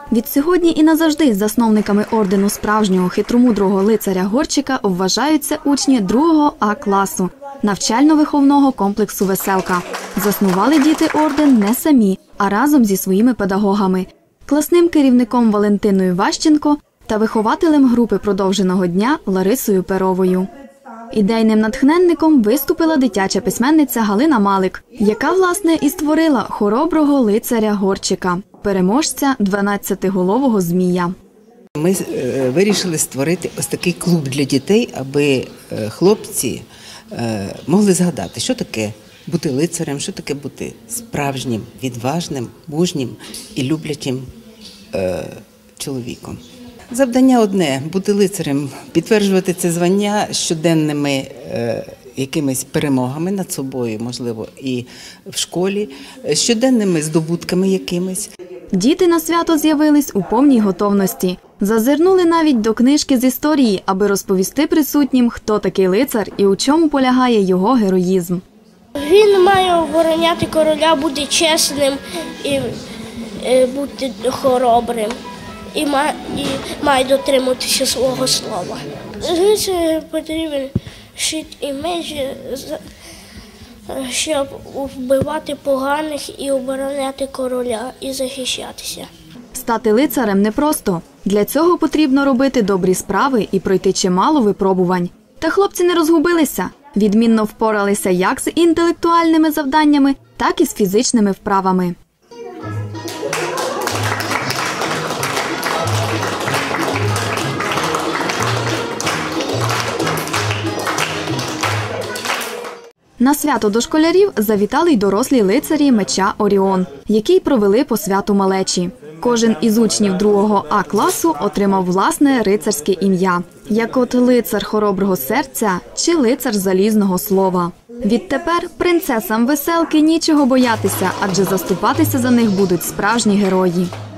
Відсьогодні і назавжди засновниками ордену справжнього хитромудрого лицаря Горчика вважаються учні 2 А класу навчально-виховного комплексу «Веселка». Заснували діти орден не самі, а разом зі своїми педагогами – класним керівником Валентиною Ващенко та вихователем групи продовженого дня Ларисою Перовою. Ідейним натхненником виступила дитяча письменниця Галина Малик, яка, власне, і створила хороброго лицаря Горчика, переможця 12-голового змія. Ми вирішили створити ось такий клуб для дітей, аби хлопці могли згадати, що таке бути лицарем, що таке бути справжнім, відважним, мужнім і люблячим чоловіком. Завдання одне – бути лицарем, підтверджувати це звання щоденними якимись перемогами над собою, можливо, і в школі, щоденними здобутками якимись. Діти на свято з'явились у повній готовності. Зазирнули навіть до книжки з історії, аби розповісти присутнім, хто такий лицар і у чому полягає його героїзм. Він має обороняти короля, бути чесним і бути хоробрим. І має дотримуватися свого слова. Лицарю потрібен щит і меч, щоб вбивати поганих і обороняти короля і захищатися. Стати лицарем непросто. Для цього потрібно робити добрі справи і пройти чимало випробувань. Та хлопці не розгубилися. Відмінно впоралися як з інтелектуальними завданнями, так і з фізичними вправами. На свято до школярів завітали й дорослі лицарі меча «Оріон», який провели по святу малечі. Кожен із учнів 2 А класу отримав власне рицарське ім'я, як от лицар хороброго серця чи лицар залізного слова. Відтепер принцесам веселки нічого боятися, адже заступатися за них будуть справжні герої.